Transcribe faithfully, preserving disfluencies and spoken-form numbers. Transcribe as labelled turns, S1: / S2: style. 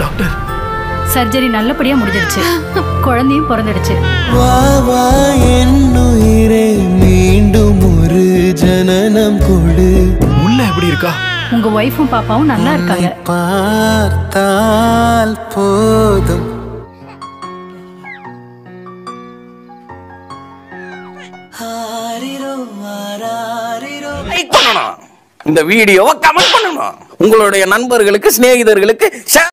S1: Doctor
S2: surgery நல்லபடியா முடிஞ்சிடுச்சு. குழந்தையும் பிறந்துடுச்சு.
S3: வா வா என்னுயிரே மீண்டும் ஒரு ஜனனம் கொடு.
S1: முல்லை எப்படி இருக்கா?
S2: உங்க வைஃபும் பாப்பாவும் நல்லா இருக்காங்க.
S3: பார்த்தால் போதும்.
S4: இந்த வீடியோவை கமெண்ட் பண்ணணும். உங்களுடைய நண்பர்களுக்கு, சிநேகிதர்களுக்கு